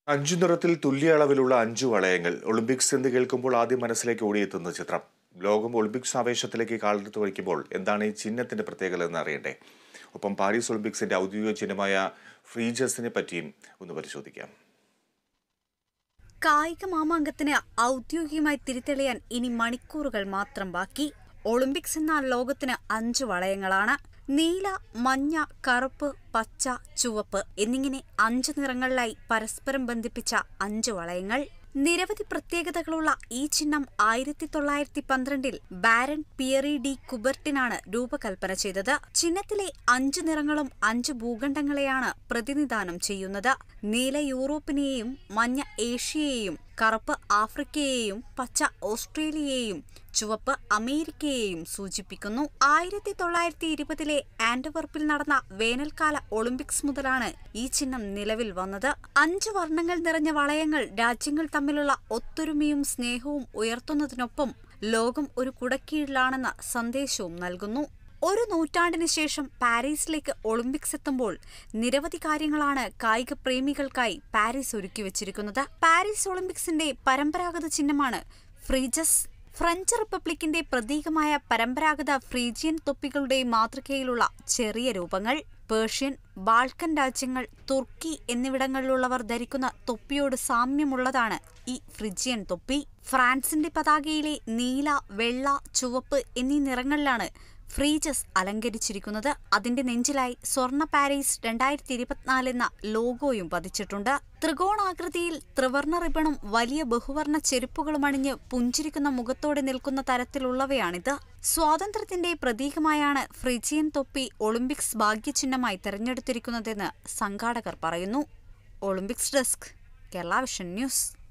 അഞ്ചു നിറത്തിൽ തുല്യ അളവിലുള്ള 5 വളയങ്ങൾ ഒളിമ്പിക്സ് എന്ന് കേൾക്കുമ്പോൾ ആദ്യം മനസ്സിലേക്ക് ഓടിയെത്തുന്ന ചിത്രം. ലോകം ഒളിമ്പിക്സ് ആവേശത്തിലേക്ക് കാലെടുത്ത് വയ്ക്കുമ്പോൾ എന്താണ് ഈ ചിഹ്നത്തിന്റെ പ്രത്യേകത എന്ന് അറിയണ്ടേ? ഒപ്പം പാരീസ് ഒളിമ്പിക്സിന്റെ ഔദ്യോഗിക ചിഹ്നമായ ഫ്രീജസിനെ പറ്റിയും ഒന്ന് പരിശോധിക്കാം. കായിക മാമാങ്കത്തിന് ഔദ്യോഗികമായി തിരിതെളിയാൻ ഇനി മണിക്കൂറുകൾ മാത്രം ബാക്കി. ഒളിമ്പിക്സ് എന്ന ലോകത്തിന് 5 വളയങ്ങളാണ്. നീല, മഞ്ഞ, കറുപ്പ്, പച്ച, ചുവപ്പ് എന്നിങ്ങനെ 5 നിറങ്ങളിലായി പരസ്പരം ബന്ധിപ്പിച്ച 5 വളയങ്ങൾ. നിരവധി പ്രത്യേകതകളുള്ള ഈ ചിഹ്നം 1912 ബാരൻ പിയറി ഡി കുബർട്ടിനാണ് രൂപകൽപ്പന ചെയ്തത്. ചിഹ്നത്തിലെ 5 നിറങ്ങളും 5 ഭൂഖണ്ഡങ്ങളെയാണ് പ്രതിനിധാനം ചെയ്യുന്നത്. നീല യൂറോപ്പിനെയും, മഞ്ഞ ഏഷ്യയെയും, കറുപ്പ് ആഫ്രിക്കയെയും, പച്ച ഓസ്ട്രേലിയയെയും, ചുവപ്പ് അമേരിക്കയെയും സൂചിപ്പിക്കുന്നു. 1920 ആന്റ്വർപ്പിൽ നടന്ന വേനൽക്കാല ഒളിമ്പിക്സ് മുതലാണ് ഈ ചിഹ്നം നിലവിൽ വന്നത്. 5 വർണ്ണങ്ങൾ നിറഞ്ഞ വളയങ്ങൾ രാജ്യങ്ങൾ തമ്മിലുള്ള ഒത്തൊരുമയും സ്നേഹവും ഉയർത്തുന്നതിനൊപ്പം ലോകം ഒരു കുടക്കീഴിലാണെന്ന സന്ദേശവും നൽകുന്നു. ഒരു നൂറ്റാണ്ടിന് ശേഷം പാരീസിലേക്ക് ഒളിമ്പിക്സ് എത്തുമ്പോൾ നിരവധി കാര്യങ്ങളാണ് കായിക പ്രേമികൾക്കായി പാരീസ് ഒരുക്കിവച്ചിരിക്കുന്നത്. പാരീസ് ഒളിമ്പിക്സിന്റെ പരമ്പരാഗത ചിഹ്നമാണ് ഫ്രീജസ്. ഫ്രഞ്ച് റിപ്പബ്ലിക്കിന്റെ പ്രതീകമായ പരമ്പരാഗത ഫ്രീജിയൻ തൊപ്പികളുടെ മാതൃകയിലുള്ള ചെറിയ രൂപങ്ങൾ. പേർഷ്യൻ, ബാൾക്കൻ രാജ്യങ്ങൾ, തുർക്കി എന്നിവിടങ്ങളിലുള്ളവർ ധരിക്കുന്ന തൊപ്പിയോട് സാമ്യമുള്ളതാണ് ഈ ഫ്രിജിയൻ തൊപ്പി. ഫ്രാൻസിന്റെ പതാകയിലെ നീല, വെള്ള, ചുവപ്പ് എന്നീ നിറങ്ങളിലാണ് ഫ്രീജസ് അലങ്കരിച്ചിരിക്കുന്നത്. അതിന്റെ നെഞ്ചിലായി സ്വർണ്ണ പാരീസ് 2024 എന്ന ലോഗോയും പതിച്ചിട്ടുണ്ട്. ത്രികോണാകൃതിയിൽ ത്രിവർണ്ണ റിബണും വലിയ ബഹുവർണ്ണ ചെരുപ്പുകളും അണിഞ്ഞ് പുഞ്ചിരിക്കുന്ന മുഖത്തോടെ നിൽക്കുന്ന തരത്തിലുള്ളവയാണിത്. സ്വാതന്ത്ര്യത്തിന്റെ പ്രതീകമായാണ് ഫ്രിജിയൻ തൊപ്പി ഒളിമ്പിക്സ് ഭാഗ്യചിഹ്നമായി തെരഞ്ഞെടുത്തിരിക്കുന്നതെന്ന് സംഘാടകർ പറയുന്നു. Olympics desk, Kerala vision news.